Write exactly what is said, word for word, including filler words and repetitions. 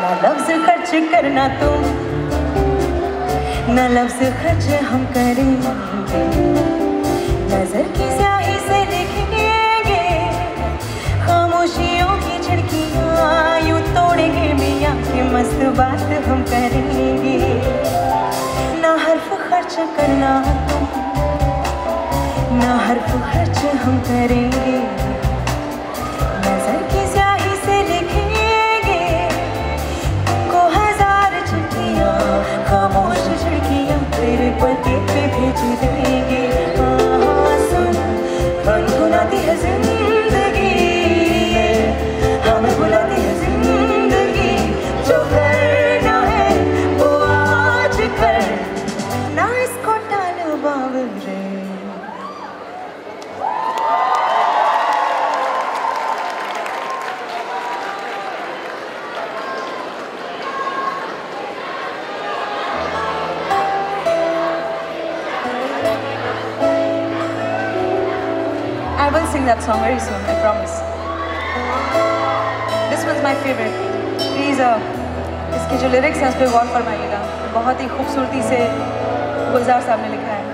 ना लफ्ज खर्च करना तुम, ना लफ्ज खर्च हम करेंगे, नजर की स्याही से लिखेंगे खामोशियों की झिड़कियाँ, यूं तोड़ेंगे मियाँ की मस्त बात हम करेंगे। ना हर्फ खर्च करना तुम, ना हर्फ खर्च हम करेंगे, नजर की स्याही से लिखेंगे तुमको हजार चिट्ठियाँ, खामोश झिड़कियाँ तेरे पते पे भेज देंगे। हाँ सुन गुनगुनाती है जिंदगी, हमें बुलाती है जिंदगी, जो करना है वो आज कर, ना इसको टालो बावरे। I will sing that song very soon, I promise. This was my favorite. Please, uh, इसके जो lyrics हैं उस पर गौर फरमाइएगा, बहुत ही खूबसूरती से गुलजार साहब ने लिखा है।